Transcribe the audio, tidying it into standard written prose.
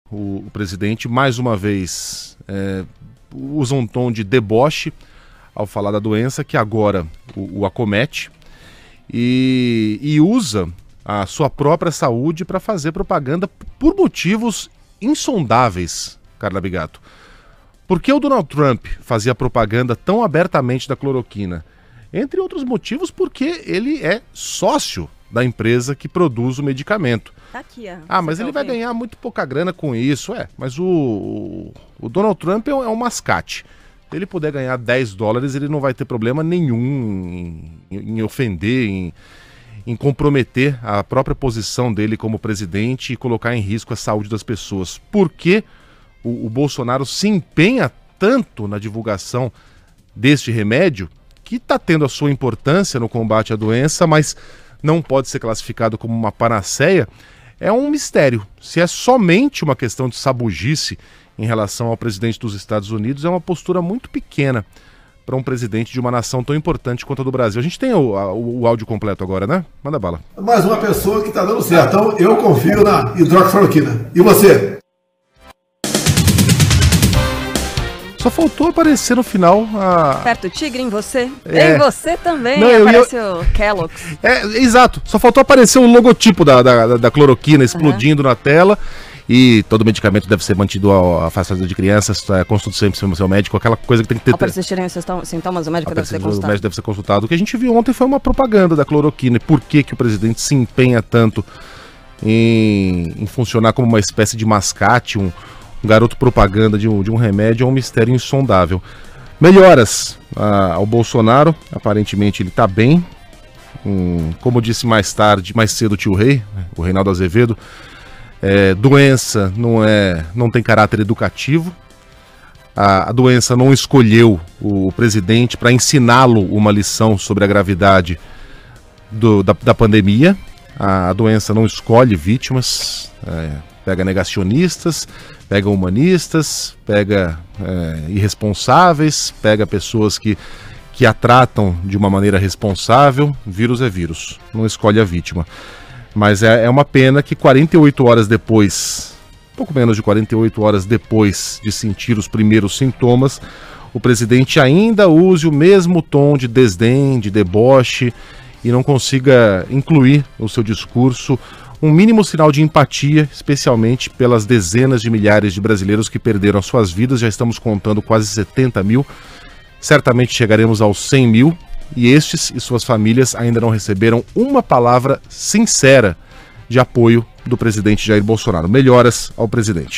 o presidente, mais uma vez, usa um tom de deboche ao falar da doença que agora o acomete e usa a sua própria saúde para fazer propaganda por motivos insondáveis, Carla Bigato. Por que o Donald Trump fazia propaganda tão abertamente da cloroquina? Entre outros motivos, porque ele é sócio da empresa que produz o medicamento. Tá aqui, mas ele vai ganhar muito pouca grana com isso, mas o Donald Trump é um mascate. Se ele puder ganhar $10, ele não vai ter problema nenhum em ofender, em comprometer a própria posição dele como presidente e colocar em risco a saúde das pessoas. Por que o Bolsonaro se empenha tanto na divulgação deste remédio, que está tendo a sua importância no combate à doença, mas não pode ser classificado como uma panaceia? É um mistério. Se é somente uma questão de sabugice em relação ao presidente dos Estados Unidos, é uma postura muito pequena para um presidente de uma nação tão importante quanto a do Brasil. A gente tem o áudio completo agora, né? Manda bala. Mais uma pessoa que está dando certo. Então eu confio na hidroxicloroquina. E você? Só faltou aparecer no final Aperta o tigre em você. Em você também aparece o Kellogg's. Exato. Só faltou aparecer o logotipo da cloroquina explodindo na tela. E todo medicamento deve ser mantido afastado de crianças, consulte sempre o seu médico, aquela coisa que tem que ter... Ao persistirem os sintomas, o médico deve ser consultado. O médico deve ser consultado. O que a gente viu ontem foi uma propaganda da cloroquina. E por que o presidente se empenha tanto em funcionar como uma espécie de mascate, um garoto propaganda de um remédio? É um mistério insondável. Melhoras ao Bolsonaro, aparentemente ele está bem. Como disse mais cedo o tio Rei, o Reinaldo Azevedo, doença não tem caráter educativo. A doença não escolheu o presidente para ensiná-lo uma lição sobre a gravidade da pandemia. A doença não escolhe vítimas, pega negacionistas, pega humanistas, pega irresponsáveis, pega pessoas que a tratam de uma maneira responsável. Vírus é vírus, não escolhe a vítima. Mas é uma pena que 48 horas depois, pouco menos de 48 horas depois de sentir os primeiros sintomas, o presidente ainda use o mesmo tom de desdém, de deboche, e não consiga incluir no seu discurso um mínimo sinal de empatia, especialmente pelas dezenas de milhares de brasileiros que perderam suas vidas. Já estamos contando quase 70 mil, certamente chegaremos aos 100 mil, e estes e suas famílias ainda não receberam uma palavra sincera de apoio do presidente Jair Bolsonaro. Melhoras ao presidente.